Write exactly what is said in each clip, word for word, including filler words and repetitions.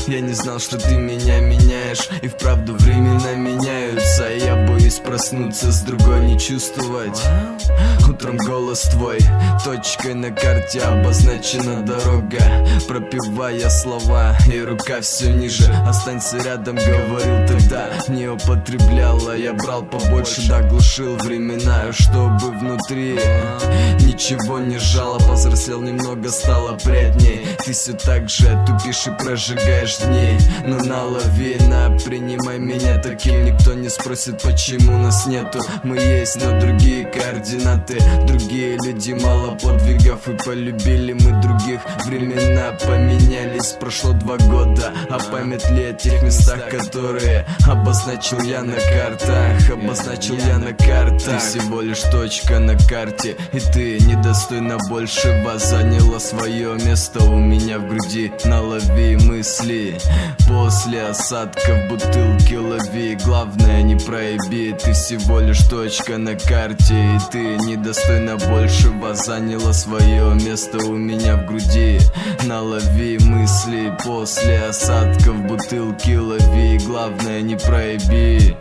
Я не знал, что ты меня меняешь. И вправду времена меняются. Я боюсь проснуться, с другой не чувствовать. Утром голос твой, точкой на карте обозначена дорога. Пропевая слова, и рука все ниже. Останься рядом, говорил тогда. Не употребляла, я брал побольше, да глушил времена, чтобы внутри ничего не жало. Повзрослел немного, стало приятней. Ты все так же тупишь и прожигаешь дни. Но налови на, принимай меня таким. Никто не спросит, почему нас нету. Мы есть, но другие координаты. Другие люди, мало подвигов. И полюбили мы других. Времена поменялись, прошло два года. А память ли о тех местах, которые обозначил я на картах? Обозначил я на картах. Ты всего лишь точка на карте. И ты недостойна большего. Заняла свое место у меня в груди. Налови мысли после осадка в бутылке лови. Главное не проеби. Ты всего лишь точка на карте. И ты недостойна большего. Заняла свое место у меня в груди. Налови мысли после осадка в бутылке лови. Главное не проеби.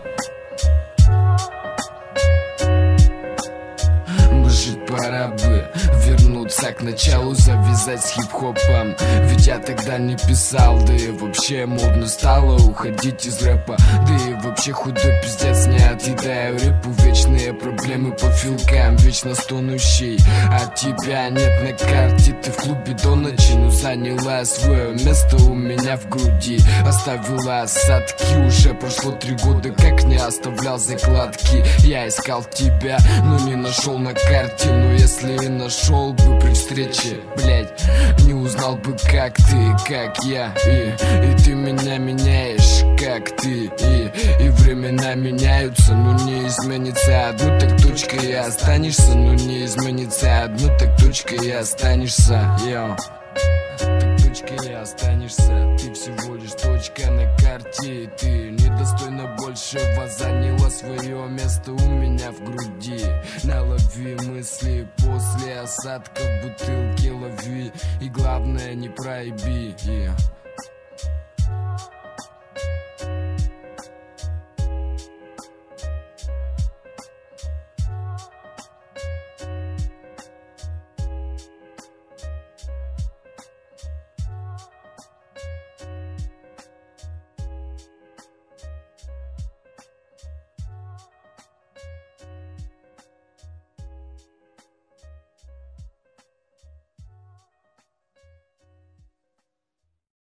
Может, пора бы вернуться к началу, завязать с хип-хопом. Ведь я тогда не писал, да и вообще модно стало уходить из рэпа. Да и вообще худой пиздец, не отъедаю рэпу. Вечные проблемы по филкам, вечно стонущий. А тебя нет на карте, ты в клубе до ночи. Но заняла свое место у меня в груди. Оставила осадки, уже прошло три года, как не оставлял закладки. Я искал тебя, но не нашел на карте. Но если и нашел бы при встрече, блять, не узнал бы, как ты, как я. И, и ты меня меняешь, как ты. И, и времена меняются, но не изменится одно, так точка и останешься. Но не изменится одно, так точка и останешься. Йоу. Так точка и останешься. Ты всего лишь точка на карте. И ты недостойна большего. Заняла свое место у меня в груди. Налови мысли после осадка в бутылке лови. И главное не проеби. Yeah.